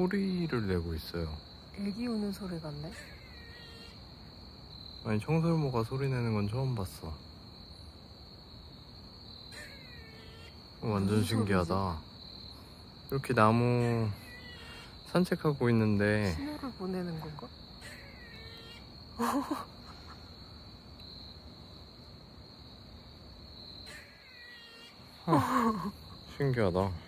소리를 내고 있어요. 애기 우는 소리 같네? 아니, 청설모가 소리 내는 건 처음 봤어. 완전 신기하다. 이렇게 나무 산책하고 있는데 신호를 보내는 건가? 신기하다.